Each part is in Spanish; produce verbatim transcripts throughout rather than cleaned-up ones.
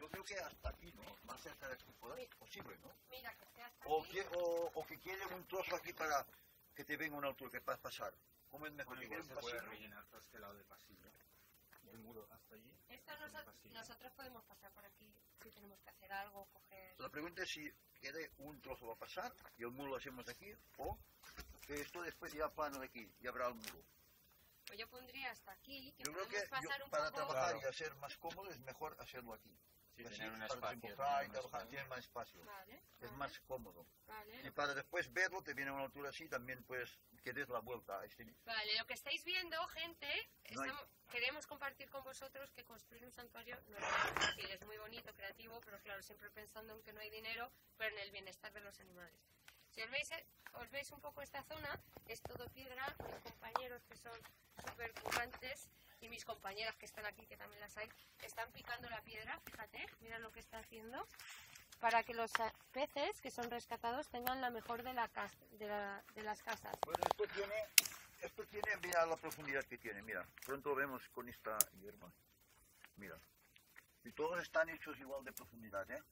yo creo que hasta aquí, ¿no? Más cerca de aquí posible, ¿no? Mira, que esté hasta O aquí. que, o, o que quieren un trozo aquí para que te venga una altura que puedas pasar. ¿Cómo es mejor? Bueno, ¿Que igual quieren se puede pasillo? rellenar todo este lado de pasillo. El muro hasta allí. Esto nosotros, nosotros podemos pasar por aquí si tenemos que hacer algo, coger... La pregunta es si quede un trozo va a pasar y el muro lo hacemos de aquí, o que esto después ya plano de aquí y habrá el muro. Pues yo pondría hasta aquí, que Yo creo podemos que pasar yo, un para poco... trabajar Claro. y hacer más cómodo es mejor hacerlo aquí. Sí, Así, tener un para espacio. desembocar y tener un trabajar, espacio. tiene más espacio. Vale, Es vale, más cómodo. vale. Y para después verlo, te viene a una altura así, también puedes que des la vuelta a este. Vale, lo que estáis viendo, gente, No hay- estamos- queremos compartir con vosotros que construir un santuario no es nada fácil, es muy bonito, creativo, pero claro, siempre pensando en que no hay dinero, pero en el bienestar de los animales. Si os veis, eh, os veis un poco esta zona, es todo piedra, mis compañeros que son súper currantes y mis compañeras que están aquí, que también las hay, están picando la piedra, fíjate, mira lo que está haciendo, para que los eh, peces que son rescatados tengan la mejor de, la cas- de, la- de las casas. Bueno, esto tiene, esto tiene, mira la profundidad que tiene, mira. Pronto lo vemos con esta hierba. Mira. Y todos están hechos igual de profundidad, ¿eh?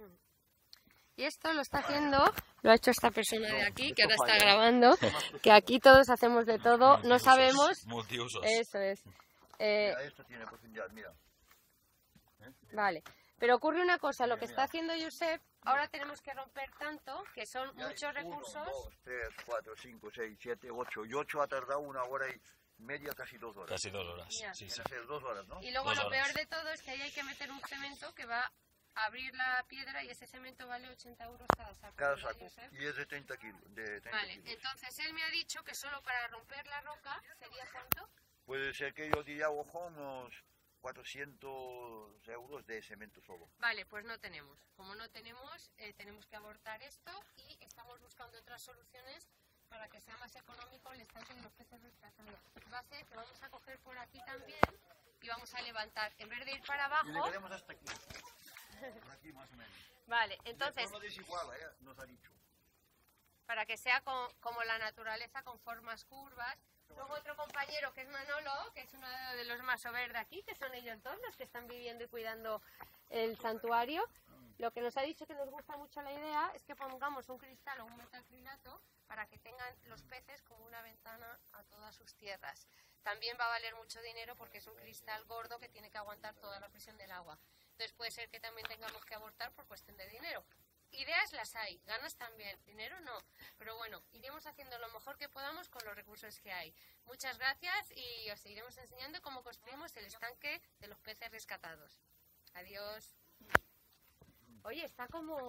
Y esto lo está haciendo, lo ha hecho esta persona de aquí, que ahora esto está falla. grabando, que aquí todos hacemos de todo, no sabemos, Multiusos. eso es. Eh, Mira, esto tiene profundidad, mira. ¿Eh? vale, pero ocurre una cosa, lo que Mira, está haciendo Josep, ahora tenemos que romper tanto, que son Ya hay muchos uno, recursos. dos, tres, cuatro, cinco, seis, siete, ocho. Y ocho ha tardado una hora y media, casi dos horas. Casi dos horas. Ya. Sí, En sí. hacer dos horas, ¿no? Y luego Dos lo horas. peor de todo es que ahí hay que meter un cemento que va a abrir la piedra y ese cemento vale ochenta euros cada saco. Cada ¿verdad, saco. Josep? Y es de treinta kilos. De treinta Vale, kilos. entonces él me ha dicho que solo para romper la roca sería cuánto. Puede ser que yo diría, ojo, unos cuatrocientos euros de cemento solo. Vale, pues no tenemos. Como no tenemos, eh, tenemos que abortar esto y estamos buscando otras soluciones para que sea más económico el estanque de los peces rescatados. Va a ser que vamos a coger por aquí también y vamos a levantar, en vez de ir para Y le abajo. queremos hasta aquí. Por aquí más o menos. Vale, De entonces, forma desigual, ¿eh? Nos ha dicho. para que sea co- como la naturaleza, con formas curvas. Luego otro compañero que es Manolo, que es uno de los más over de aquí, que son ellos dos los que están viviendo y cuidando el santuario. Lo que nos ha dicho que nos gusta mucho la idea es que pongamos un cristal o un metacrilato para que tengan los peces como una ventana a todas sus tierras. También va a valer mucho dinero porque es un cristal gordo que tiene que aguantar toda la presión del agua. Entonces puede ser que también tengamos que abortar por cuestión de dinero. Ideas las hay, ganas también, dinero no. Pero bueno, iremos haciendo lo mejor que podamos con los recursos que hay. Muchas gracias y os seguiremos enseñando cómo construimos el estanque de los peces rescatados. Adiós. Oye, está como...